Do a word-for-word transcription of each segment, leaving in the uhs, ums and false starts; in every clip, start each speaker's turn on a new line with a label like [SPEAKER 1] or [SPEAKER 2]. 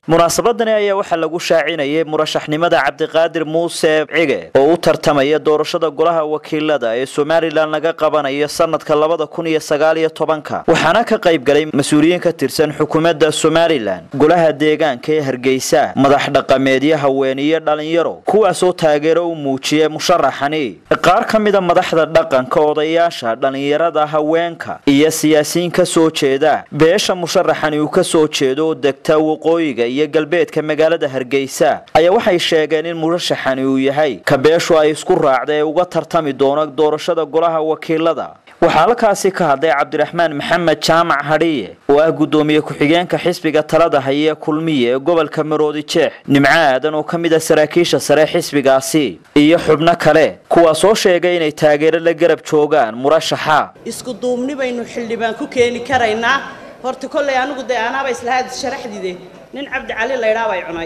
[SPEAKER 1] munaasabadani ayaa waxaa lagu shaacinayay murashaxnimada Cabdiqaadir Muuse Cige oo u tartamaya doorashada golaha wakiilada ee Soomaaliland laga qabanayo sanadka labada kun iyo sagaal iyo tobanka waxaana ka qayb galay mas'uuliyiin ka tirsan xukuumadda Soomaaliland golaha deegaanka ee Hargeysa madax dhaqameedyo haweeniyada dhalinyaro kuwaas oo taageero u muujiyay musharaxani qaar kamid ah madaxda dhaqanka odayaasha dhalinyarada haweenka iyo siyaasiyiin ka soo jeeda beesha musharaxani uu ka soo jeedo degta waqooyiga iyo galbeedka magaalada Hargeysa ayaa waxay sheegeen in murashaxani uu yahay ka beeshu ay isku raacday uga tartami doono doorashada golaha wakiilada waxaa la kaasi ka hadlay Cabdiraxmaan Maxamed Jaamac Hadiye oo ah gudoomiye ku-xigeenka xisbiga talada haya kulmiye ee gobolka Maroodi Jeex Nimco Aadan oo kamid ah saraakiisha sare xisbigaasi iyo xubno kale kuwaas oo sheegay inay taageero la garab joogaan murashaxa
[SPEAKER 2] isku duubni baynu xildhibaan ku keeni karaynaa horta kollay anigu de anaaba islahaad sharaxdide nin Cabdi Cali la yiraahdo ay cunay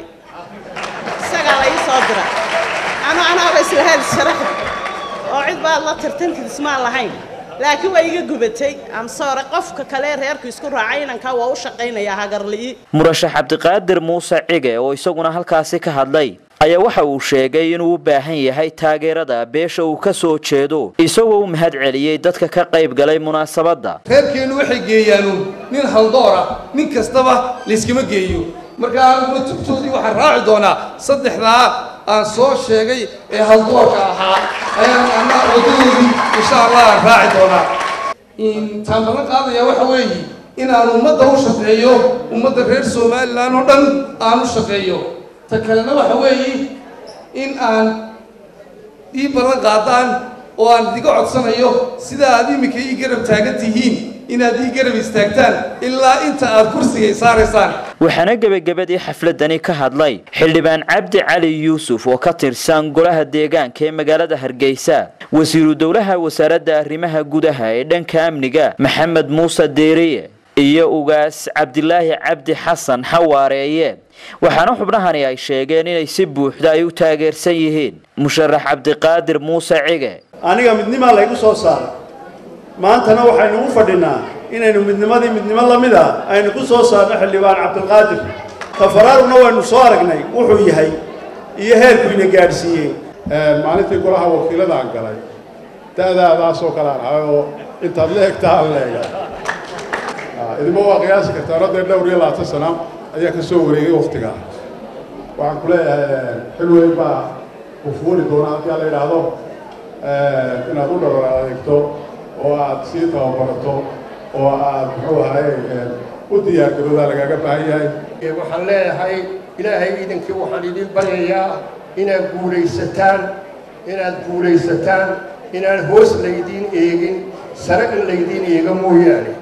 [SPEAKER 2] isaga la ii soo diray ana anaaba islahaad sharaxd oo cid baad la tartankiis ma lahayn laakiin way iga gubatay am soore qofka kale reerku isku raacay inanka waa u shaqeynaya hagarlii murashax Cabdiqaadir Muuse Cige oo isaguna halkaasi ka hadlay ayaa waxa uu sheegay inuu u baahan yahay taageerada beesha uu ka soo jeedo isagoo u mahad celiyay dadka ka qayb galay munaasabada
[SPEAKER 3] reerkeenu waxay geeyaan nin haldoora nin kastaba liiskama geeyo marka aan tubtoodii waxa raaci doona saddexda aan soo sheegay ee haldoorka ahaa ayaan ana wadoodii insha Allah raaci doona in taamana qaadaya waxa weeye in aan ummadda u shaqeeyo ummadda reer Soomaaliland oo dhan aan u shaqeeyo takalna waxa weeye in aan ii balan qaadaan oo aan diga codsanayo sida aad imika ii garab taagan tihiin inaad ii garab istaagtaan ilaa inta aad kursiga saaraysaan
[SPEAKER 1] waxaana gabagabadii xafladani ka hadlay xildhibaan Cabdi Cali Yuusuf oo ka tirsan golaha deegaanka ee magaalada Hargeysa wasiiru dawlaha wasaaradda arrimaha gudaha ee dhanka amniga Maxamed Muuse Deeriye iyo ugaas Cabdilaahi Cabdi Xasan Xawaareeye waxaana xubnahani ay sheegeen inay si buuxda ay u taageersan yihiin musharax Cabdiqaadir Muuse Cige
[SPEAKER 4] aniga midnimo la igu soo saaray maantana waxaynu u fadhinaa inaynu midnimadii midnimo lamid ah aynu ku soo saarno xildhibaan Cabdiqaadir tafaraaruna waynu soo aragnay wuxuu yahay iyo heerku ina gaarsiiyay
[SPEAKER 5] maalintii golaha wakiilada aan galay taadaadaas oo kala ah oo inta leegtaa leega idimo waa qiyaas ka taarada dhowr iyo labaatan sano ayaa ka soo wareegay waqtiga waxaan ku leeyahay xilweyn baa ku fuuli doona hadii la yiraahdo inaad u dhawaaqto oo aad si tababarato oo aad muxuu ahay u diyaar garowda lagaga baahan yahay
[SPEAKER 6] waxaan leeyahay ilaahay idinkii waxaan idin baryayaa inaad guulaysataan inaad guulaysataan inaad hoos leeydiin eegin sare in leeydiin eega mooyaane